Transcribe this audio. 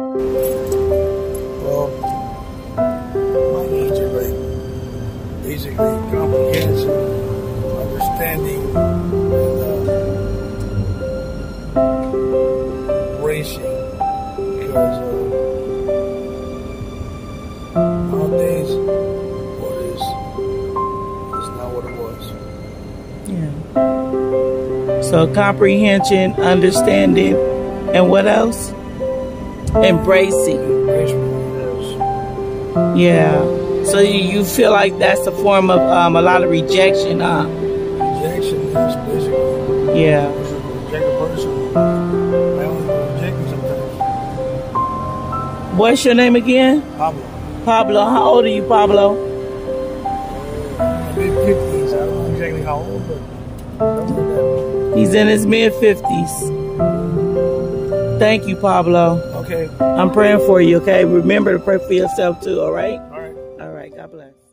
Well, my needs are like basically comprehension, understanding, and embracing. Because nowadays, what is not what it was. Yeah. So comprehension, understanding, and what else? Embracing. Yeah. So you feel like that's a form of a lot of rejection, huh? Rejection is basically. Yeah. Reject a person. I only reject me sometimes. What's your name again? Pablo. Pablo. How old are you, Pablo? I'm mid-50s. I don't know exactly how old, but he's in his mid-50s. Thank you, Pablo. Okay. I'm praying for you, okay? Remember to pray for yourself too, all right? All right. All right. God bless.